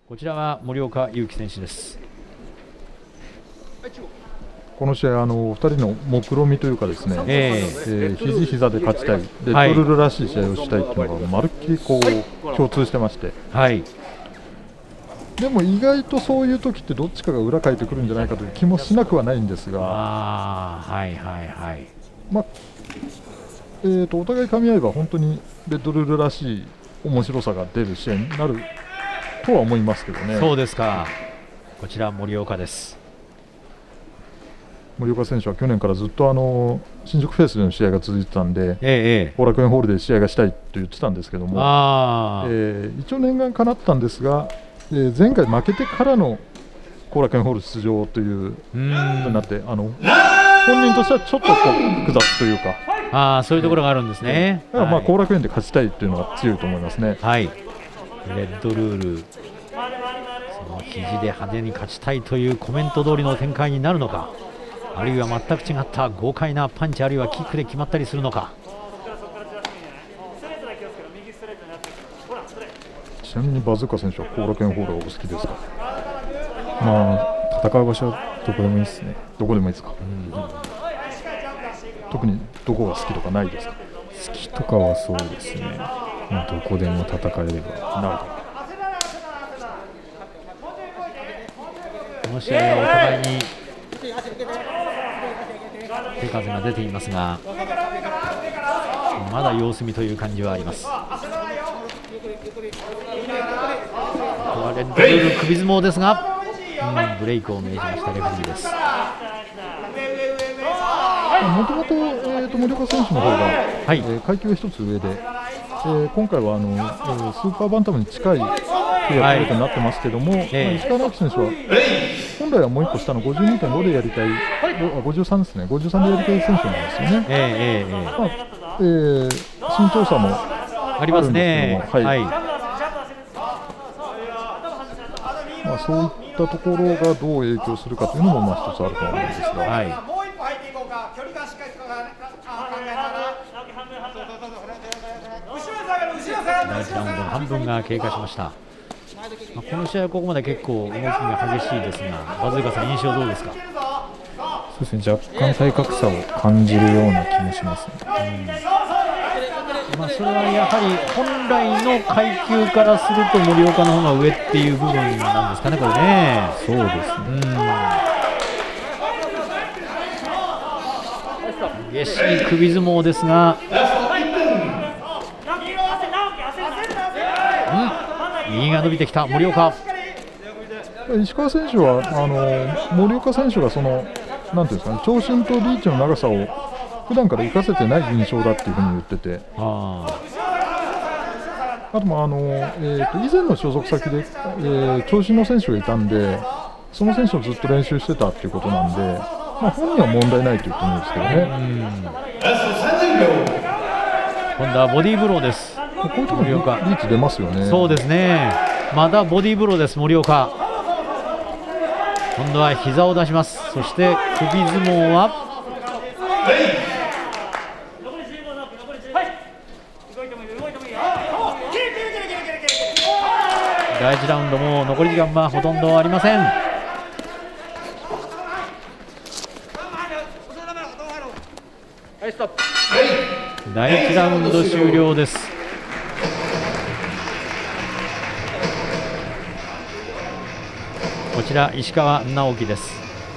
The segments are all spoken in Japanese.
こちらは森岡佑樹選手です。 この試合、2人の目論見というかですね、肘膝で勝ちたい、レッドルルらしい試合をしたいというのがまるっきりこう共通してまして、 はい、 でも意外とそういう時ってどっちかが裏返ってくるんじゃないかという気もしなくはないんですが、 はいはいはい、 まあお互い噛み合えば本当にレッドルルらしい面白さが出る試合になるとは思いますけどね。 そうですか。こちら森岡です。 森岡選手は去年からずっと新宿フェイスでの試合が続いてたんで、後楽園ホールで試合がしたいと言ってたんですけども、一応念願かなったんですが、前回負けてからの後楽園ホール出場ということになって、本人としてはちょっとこう複雑というか、 そういうところがあるんですね。 だから後楽園で勝ちたいというのが強いと思いますね。 はい、レッドルール、その肘で派手に勝ちたいというコメント通りの展開になるのか、あるいは全く違った豪快なパンチあるいはキックで決まったりするのか。 ちなみにバズーカ選手は後楽園ホールはお好きですか？ まあ戦う場所はどこでもいいですね。 どこでもいいですか？特にどこが好きとかないですか？ 好きとかはそうですね、まあ、どこでも戦えれば。 なるほど。 この試合はお互いに手数が出ていますが、まだ様子見という感じはあります。ここはレッドルール首相撲ですが、ブレイクを命じましたレフェリーです。 もともと森岡選手の方が、階級が1つ上で、今回はスーパーバンタムに近い契約になってますけども、石川直樹選手は本来はもう1個下の 52.5 でやりたい、53ですね、53でやりたい選手なんですよね。身長差もありますね。そういったところがどう影響するかというのも一つあると思うんですが。 第1ラウンドの半分が経過しました。この試合はここまで結構動きが激しいですが、バズーカさん、印象どうですか？ そうですね、若干体格差を感じるような気もしますね。 それはやはり本来の階級からすると森岡の方が上っていう部分なんですかね、これね。 そうですね。 激しい首相撲ですが、右が伸びてきた森岡。 石川選手は森岡選手がなんていうんですかね、長身とリーチの長さを普段から生かせてない印象だっていうふうに言ってて、あとも以前の所属先で、長身の選手がいたんで、その選手をずっと練習してたっていうことなんで、本人は問題ないと言ってもいいですけどね。 今度はボディーブローです。 こういうところリーチ出ますよね。 そうですね。まだボディーブローです森岡。今度は膝を出します。そして首相撲は第1ラウンドも残り時間はほとんどありません。第1ラウンド終了です。こちら石川直樹です。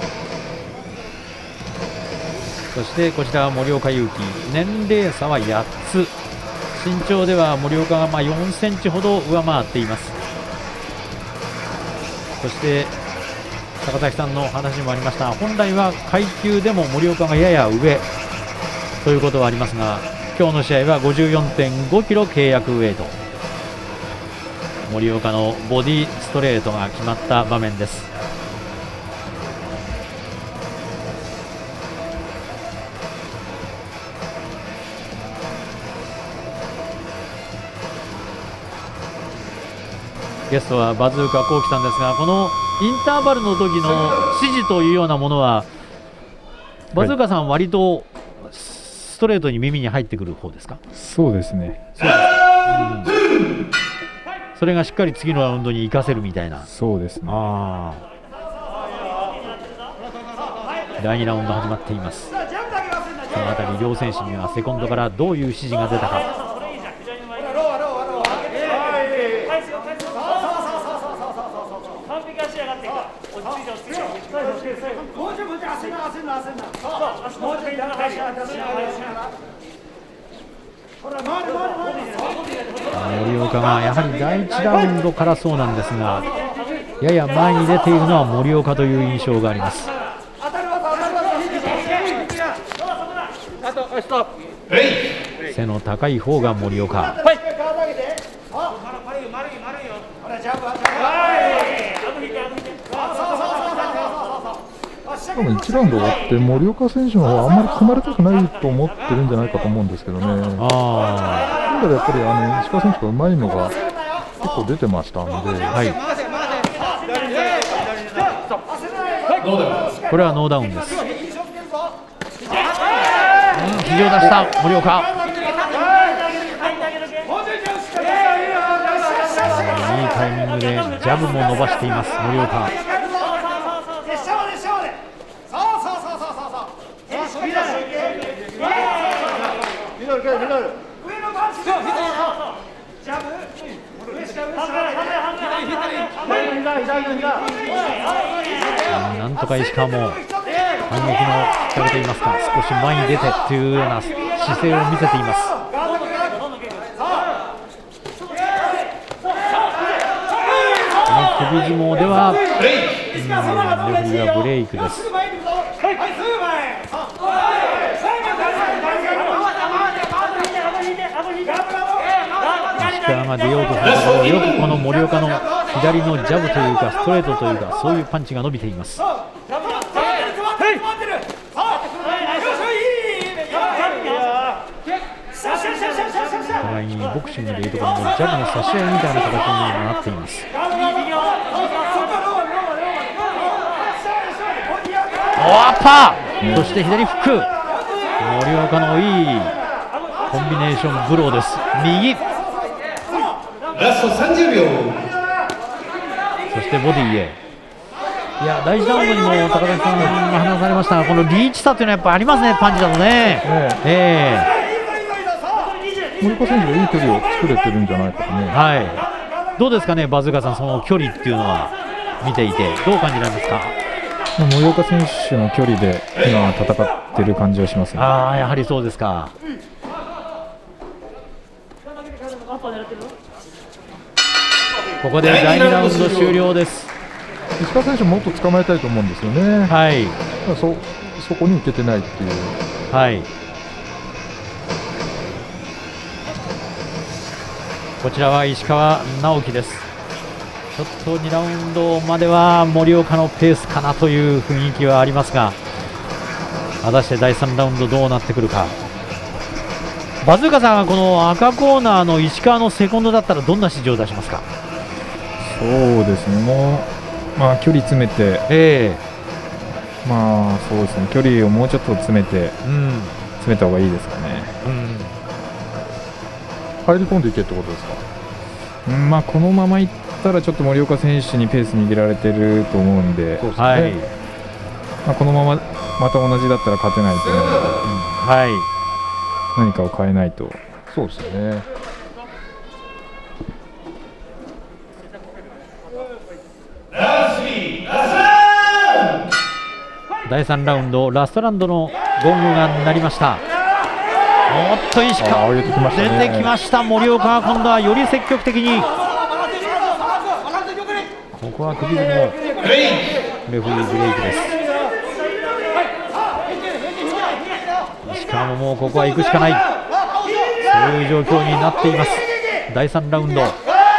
そしてこちらは森岡佑樹、年齢差は8つ、身長では森岡が4センチほど上回っています。そして高崎さんの話にもありました、本来は階級でも森岡がやや上ということはありますが、今日の試合は 54.5 キロ契約ウェイト、森岡のボディストレートが決まった場面です。ゲストはバズーカ幸喜さんですが、このインターバルの時の指示というようなものは、バズーカさん、割とストレートに耳に入ってくる方ですか？ そうですね。 それがしっかり次のラウンドに生かせるみたいな。 そうですね。 第2ラウンド始まっています。そのあたり両選手にはセコンドからどういう指示が出たか。森岡がやはり第1ラウンドからそうなんですが、やや前に出ているのは森岡という印象があります。背の高い方が森岡。 多分1ラウンド終わって森岡選手の方はあんまり組まれたくないと思ってるんじゃないかと思うんですけどね。今回やっぱり石川選手がうまいのが結構出てましたので、 これはノーダウンです。肘を出した森岡。いいタイミングでジャブも伸ばしています森岡。なんとか石川も反撃の仕掛けといいますか、少し前に出てというような姿勢を見せています。この首相撲ではレフェリーはブレイクです。石川が出ようとするところ、よくこの森岡の左のジャブというかストレートというか、そういうパンチが伸びています。お互いにボクシングでいうところのジャブの差し合いみたいな形になっています。アッパー、そして左フック。森岡のいいコンビネーションブローです。右ラスト30秒。 そしてボディへ。いや、第1ラウンドにも高田さんが話されましたが、このリーチ差というのはやっぱりありますね、パンチだとね。 森岡選手がいい距離を作れてるんじゃないかとね。 どうですかね、バズーカさん、その距離っていうのは見ていてどう感じられますか。 森岡選手の距離で今戦ってる感じはしますね。 やはりそうですか。ここで第2ラウンド終了です。 石川選手もっと捕まえたいと思うんですよね。そこにいけてないっていう。 こちらは石川直樹です。ちょっと2ラウンドまでは森岡のペースかなという雰囲気はありますが、果たして第3ラウンドどうなってくるか。バズーカさんはこの赤コーナーの石川のセコンドだったらどんな指示を出しますか。 そうですね、もう、距離詰めて、そうですね、距離をもうちょっと詰めて、詰めた方がいいですかね。 入り込んでいけってことですか。 このままいったらちょっと森岡選手にペース握られてると思うんで、このまままた同じだったら勝てないと思うので、何かを変えないと。 そうですよね。 第3ラウンドラストラウンドのゴングが鳴りました。おっと石川出てきました。森岡が今度はより積極的に、ここは首相撲、レフェリーブレイクです。石川ももうここは行くしかない、そういう状況になっています。第3ラウンド、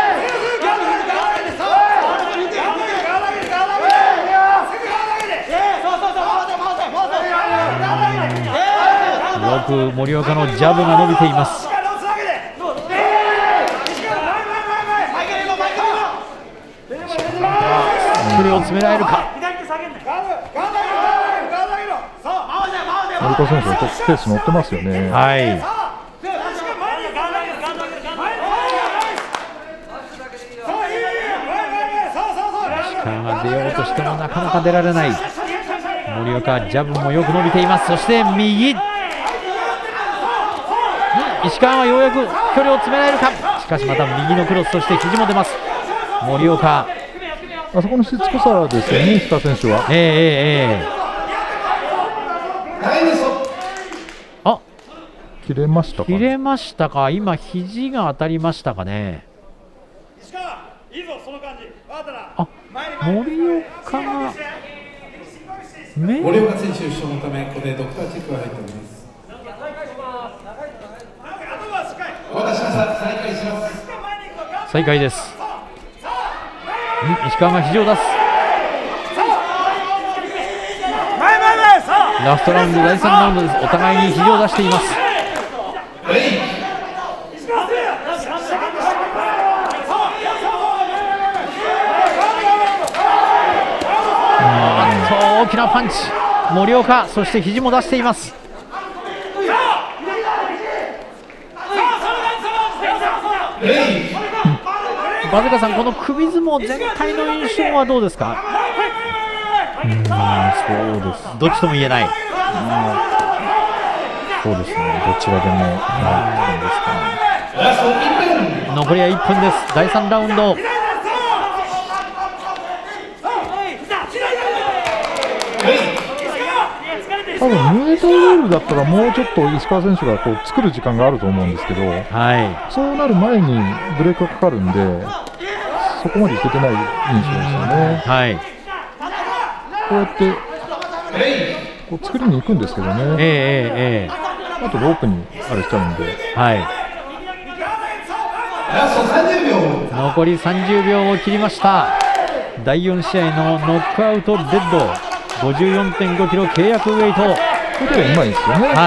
よく森岡のジャブが伸びています。それを詰められるか。 森岡選手はちょっとペース乗ってますよね。 川が出ようとしてもなかなか出られない。森岡、ジャブもよく伸びています。そして右、石川はようやく距離を詰められるか。しかしまた右のクロス、そして肘も出ます。森岡、 あそこのしつこさですよね、石川選手は。 あ、 切れましたか、 切れましたか。今肘が当たりましたかね。あ、森岡が森岡選手負傷のため、ここでドクターチェックが入っております。 再開です。石川が肘を出す。ラストラウンド、第3ラウンドです。お互いに肘を出しています。大きなパンチ、森岡、そして肘も出しています。バズカさん、この首相撲全体の印象はどうですか。 そうです。 どっちとも言えない。 そうですね。どちらでもないですかね。残りは1分です。第3ラウンド。 多分ムエタイルールだったらもうちょっと石川選手がこう作る時間があると思うんですけど、そうなる前にブレークがかかるんで、そこまでいけてない印象ですよね。こうやってこう作りに行くんですけどね、あとロープにあれしちゃうんで、 残り30秒を切りました。第4試合のノックアウトレッド、54.5 キロ契約ウェイト。 これでうまいですよね。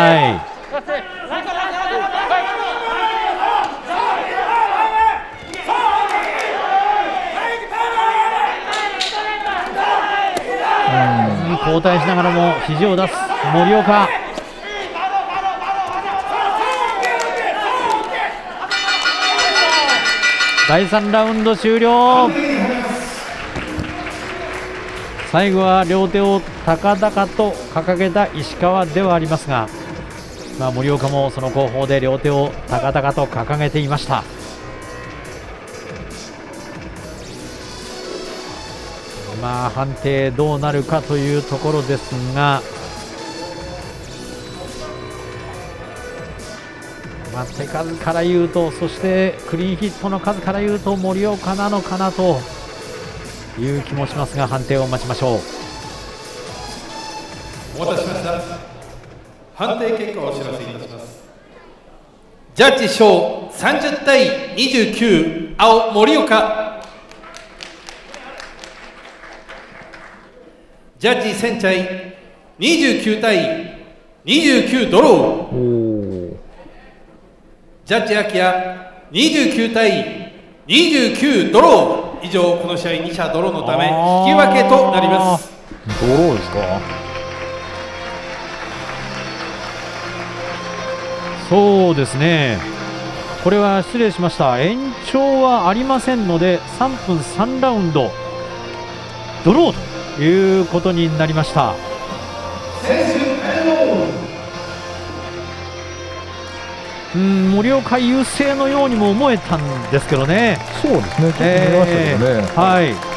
交代しながらも肘を出す森岡。第3ラウンド終了。最後は両手を高々と掲げた石川ではありますが、森岡もその後方で両手を高々と掲げていました。判定どうなるかというところですが、手数から言うと、そしてクリーンヒットの数から言うと森岡なのかなという気もしますが、判定を待ちましょう。 お待たせしました。判定結果をお知らせいたします。ジャッジ賞30対29、青森岡。ジャッジセンチャイ29対29ドロー。ジャッジアキヤ29対29ドロー。以上、この試合2者ドローのため引き分けとなります。 ドローですか。 そうですね、これは失礼しました。延長はありませんので3分3ラウンドドローということになりました。森岡優勢のようにも思えたんですけどね。 そうですね、ちょっと見えましたけどね。